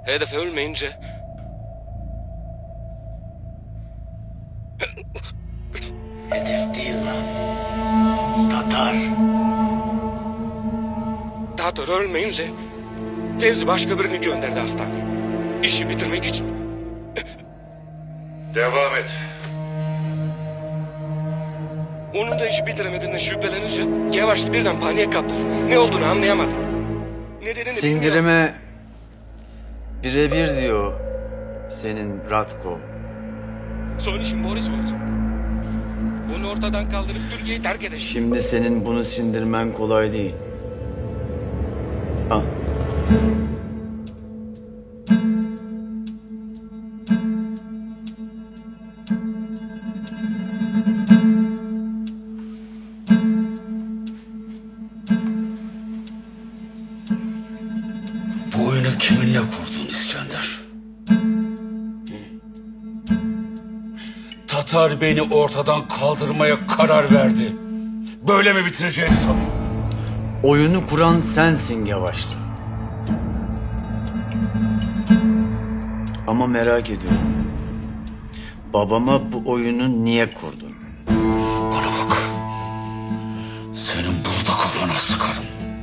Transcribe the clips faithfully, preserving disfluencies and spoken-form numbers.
Hedefe ölmeyince... Hedef değil lan. Tatar. Tatar ölmeyince... Fevzi başka birini gönderdi hastaneye. İşi bitirmek için. Devam et. Onun da işi bitiremediğinden şüphelenince Gevaşlı birden paniğe kaptı. Ne olduğunu anlayamadı. Ne dediğini Sindirime birebir diyor senin Ratko. Son işin Boris olacak. Bunu ortadan kaldırıp Türkiye'yi terk edecek. Şimdi senin bunu sindirmen kolay değil. Al. Bu oyunu kiminle kurdun İskender? Tatar beni ortadan kaldırmaya karar verdi. Böyle mi bitireceğini sanıyor? Oyunu kuran sensin Gevaşlı. Ama merak ediyorum. Babama bu oyunu niye kurdun? Bana bak. Senin burada kafana sıkarım.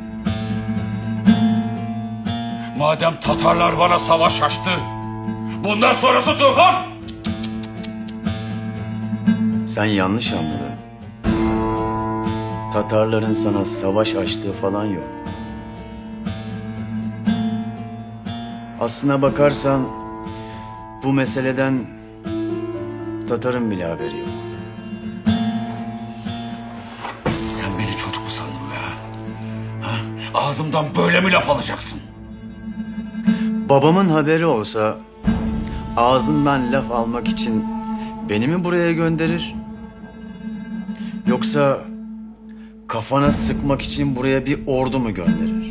Madem Tatarlar bana savaş açtı, bundan sonrası tufan! Sen yanlış anladın. Tatarların sana savaş açtığı falan yok. Aslına bakarsan bu meseleden Tatar'ın bile haberi yok. Sen beni çocuk mu sandın be? Ha? Ağzımdan böyle mi laf alacaksın? Babamın haberi olsa ağzından laf almak için beni mi buraya gönderir? Yoksa kafana sıkmak için buraya bir ordu mu gönderir?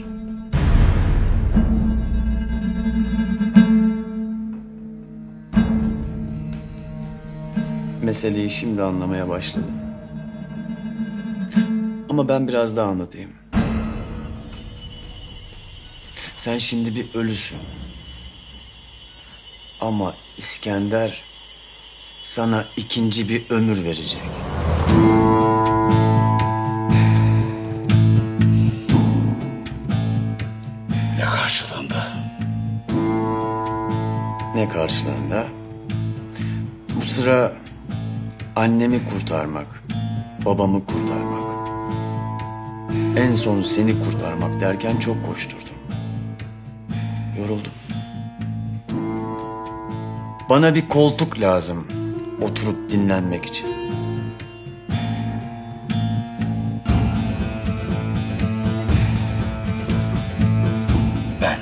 Meseleyi şimdi anlamaya başladım. Ama ben biraz daha anlatayım. Sen şimdi bir ölüsün. Ama İskender sana ikinci bir ömür verecek. Ne karşılığında? Ne karşılığında? Bu sıra annemi kurtarmak, babamı kurtarmak, en son seni kurtarmak derken çok koşturdum. Yoruldum. Bana bir koltuk lazım oturup dinlenmek için. Ben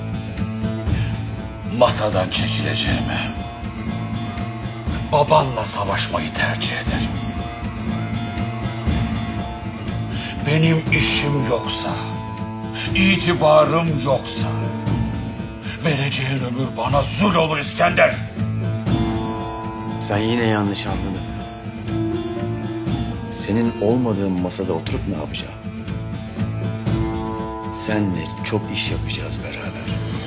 masadan çekileceğime babanla savaşmayı tercih ederim. Benim işim yoksa, itibarım yoksa vereceğin ömür bana zul olur İskender. Sen yine yanlış anladın. Senin olmadığın masada oturup ne yapacağım? Senle çok iş yapacağız beraber.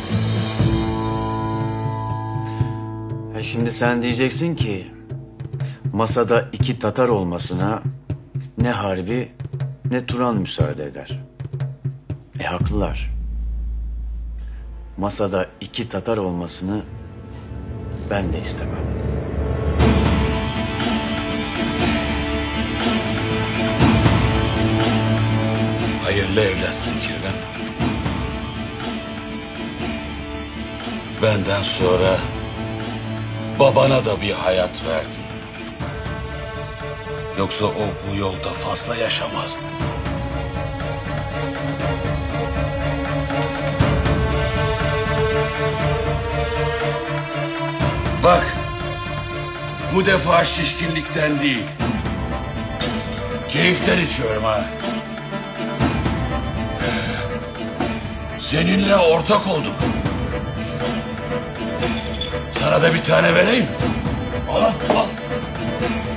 Ha şimdi sen diyeceksin ki masada iki Tatar olmasına ne Harbi ne Turan müsaade eder. E haklılar. Masada iki Tatar olmasını ben de istemem. Hayırlı evlatsın Kirven. Benden sonra babana da bir hayat verdin. Yoksa o bu yolda fazla yaşamazdı. Bak, bu defa şişkinlikten değil, keyiften içiyorum ha. Seninle ortak olduk. Sana da bir tane vereyim. Al, al.